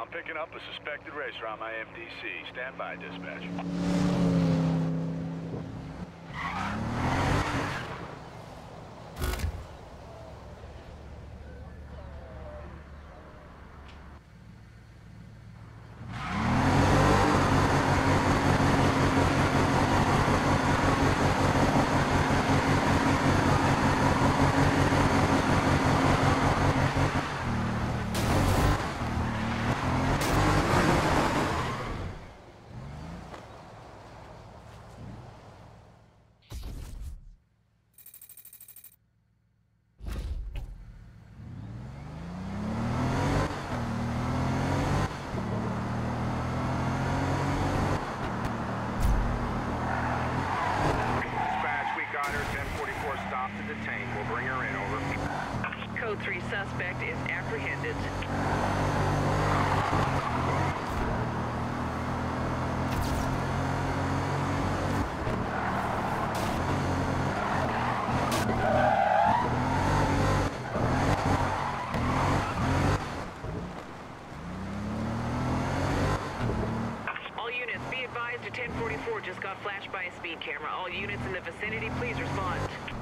I'm picking up a suspected racer on my MDC. Stand by, dispatch. Code 3 suspect is apprehended. All units, be advised a 1044 just got flashed by a speed camera. All units in the vicinity, please respond.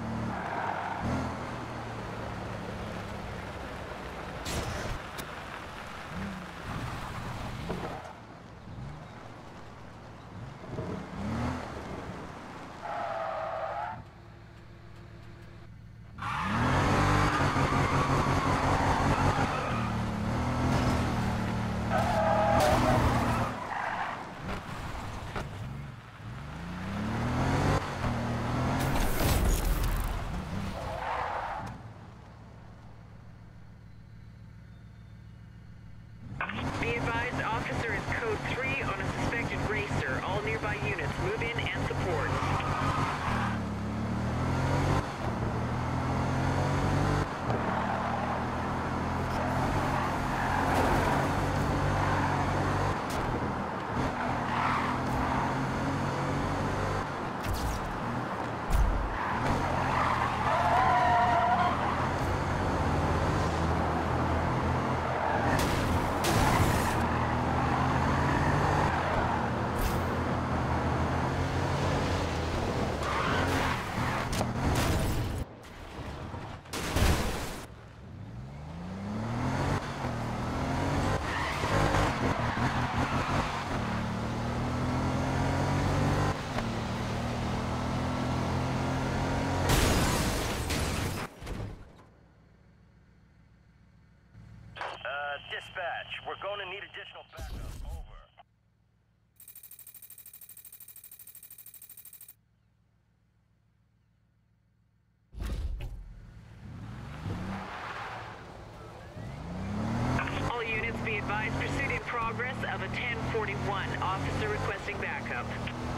Be advised, officer is code 3 on a suspected racer. All nearby units, move in and support. Dispatch, we're going to need additional backup. Over. All units, be advised, pursuit in progress of a 1041. Officer requesting backup.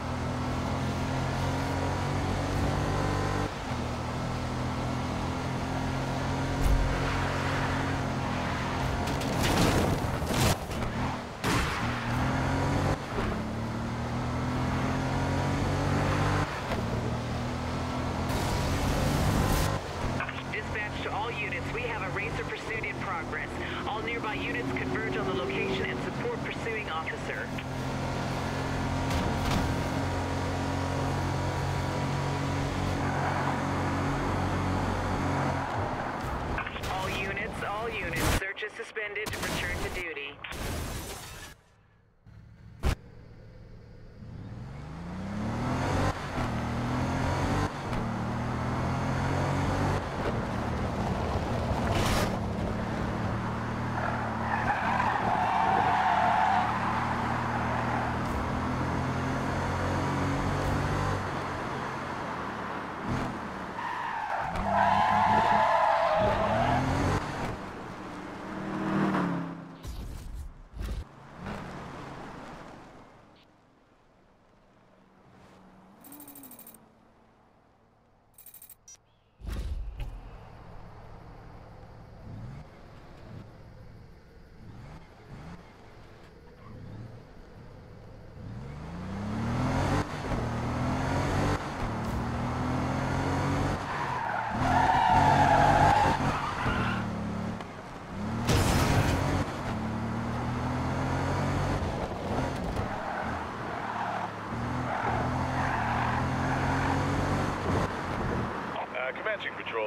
To all units, we have a racer pursuit in progress. All nearby units converge on the location and support pursuing officer.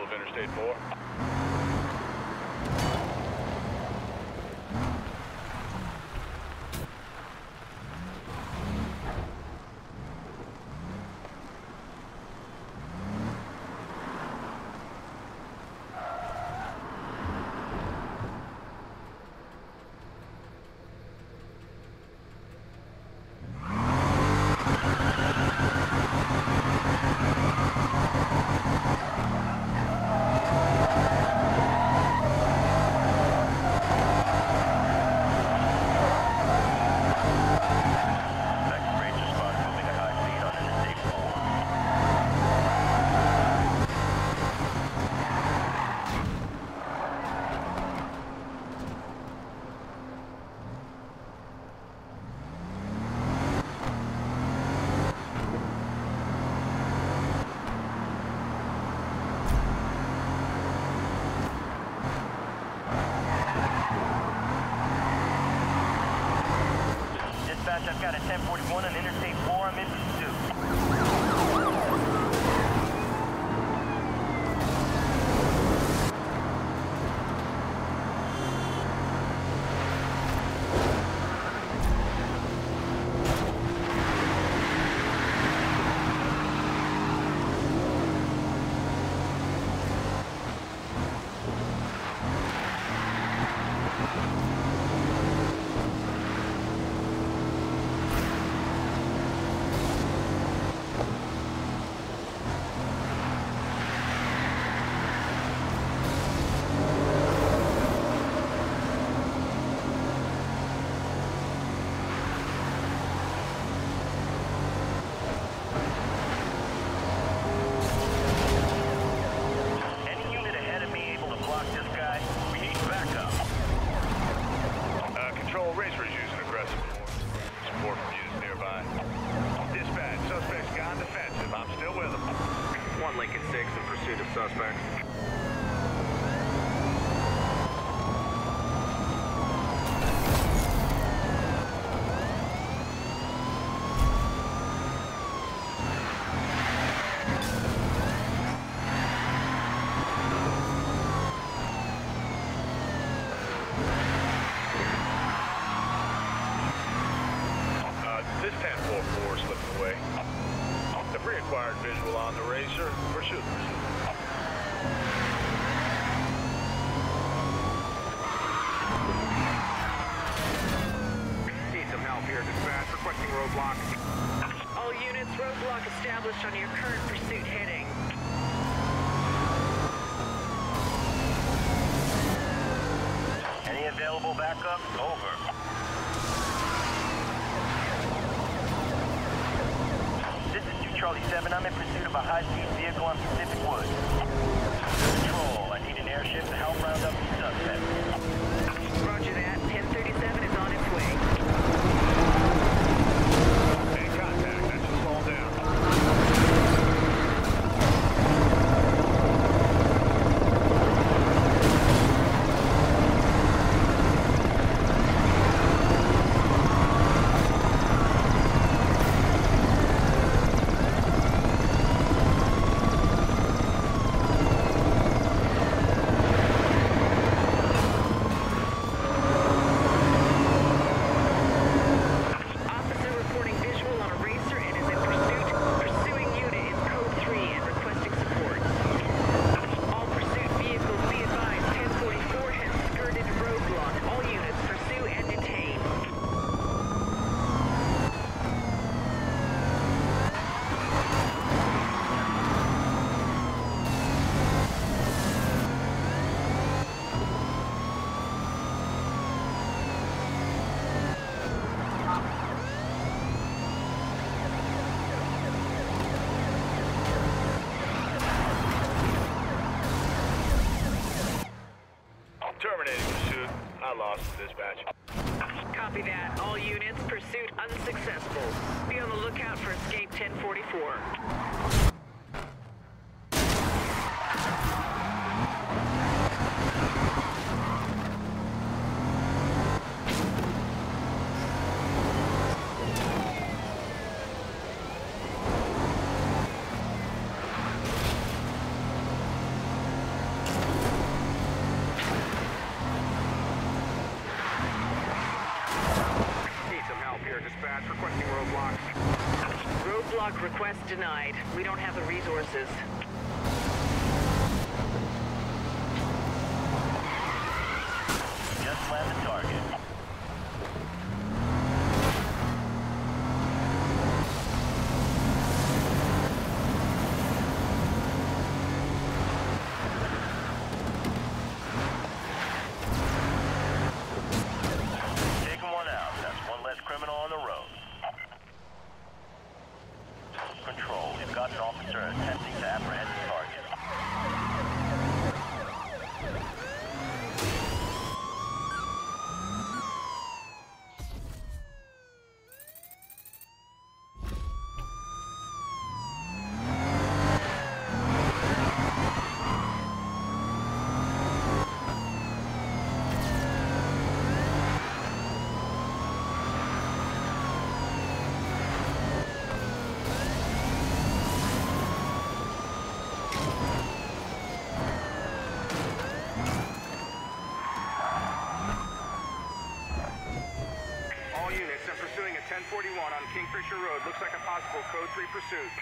control of Interstate 4. I've got a 1041 on Interstate 4. I'm in pursuit. Racers using aggressive force. Support from units nearby. Dispatch, suspect's gone defensive. I'm still with them. 1 Lincoln 6 in pursuit of suspect. This 1044 slipping away. The pre-acquired visual on the Racer. We're shooting. Need some help here, dispatch. Requesting roadblock. All units, roadblock established on your current pursuit heading. Any available backup? Over. Charlie 7, I'm in pursuit of a high-speed vehicle on Pacific Woods. Control, I need an airship to help round up these suspects. Roger that. 1037 is on its way. In contact. That should slow down. Terminating pursuit. I lost the dispatch. Copy that. All units, pursuit unsuccessful. Be on the lookout for escape 1044. roadblock request denied. We don't have the resources. Just land the target. Taking one out. That's one less criminal on the road. Control, we've got an officer attempting to apprehend the target. All units, I'm pursuing a 1041 on Kingfisher Road. Looks like a possible Code 3 pursuit.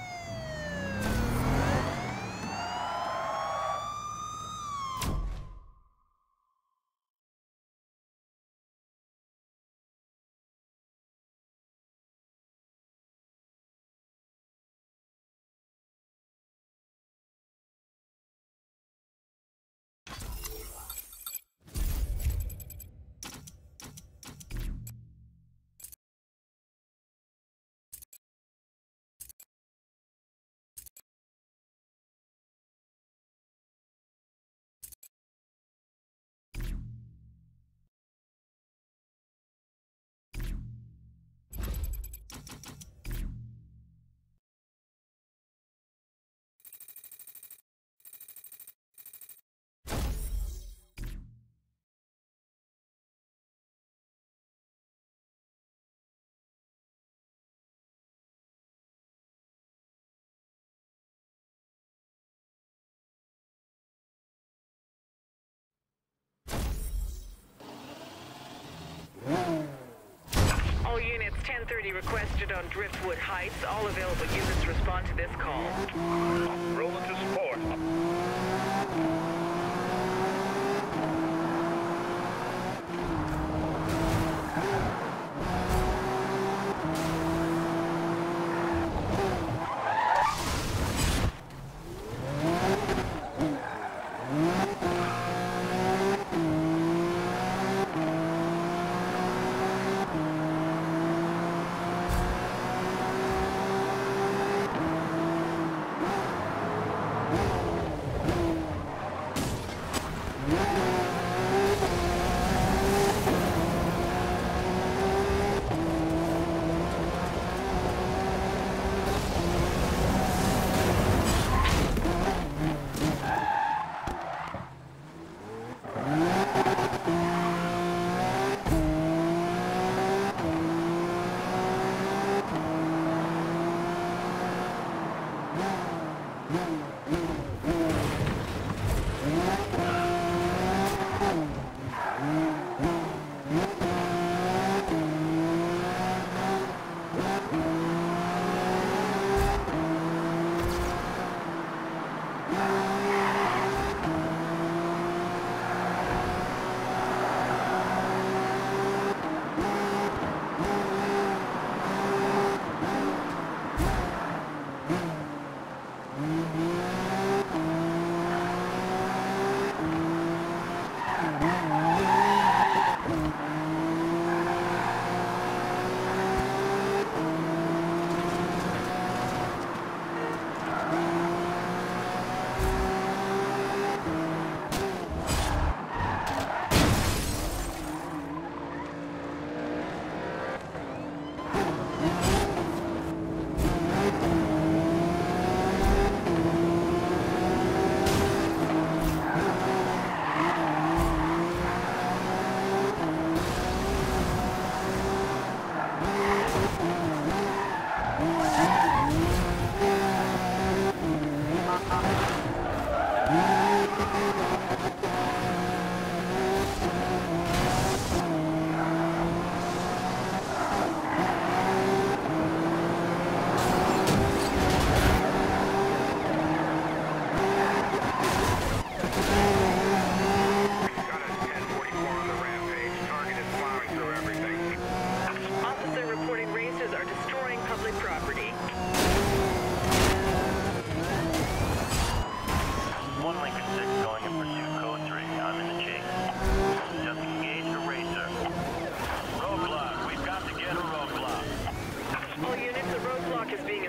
All units 1030 requested on Driftwood Heights. All available units respond to this call. Rolling to support.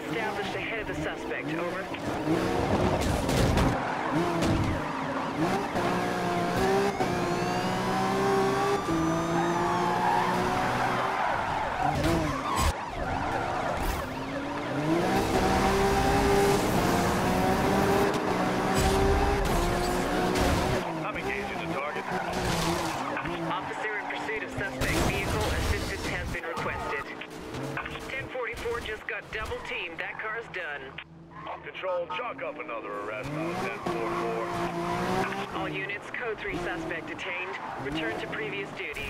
established ahead of the suspect. Over. I'm engaging the target. Officer in pursuit of suspect vehicle. Assistance has been requested. 1044 just got double teamed. That car's done. Control, chalk up another arrest on 1044. All units, code 3 suspect detained. Return to previous duties.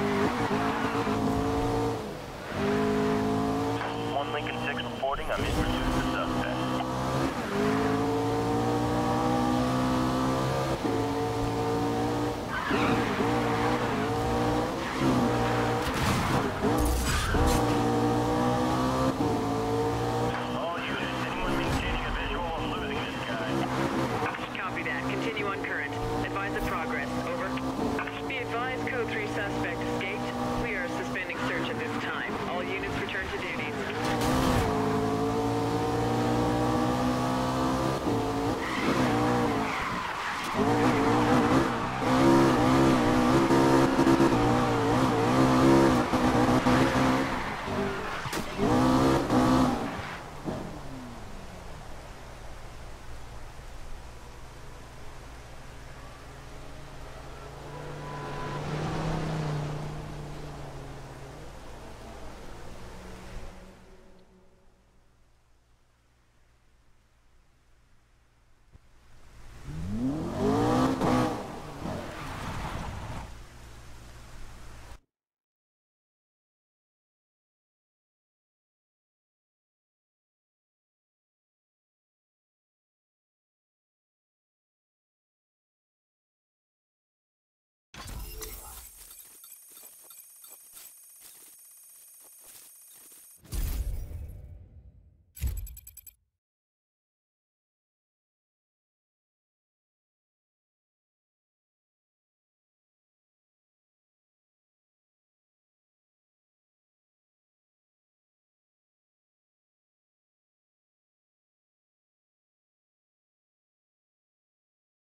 Lincoln 6 reporting. I'm in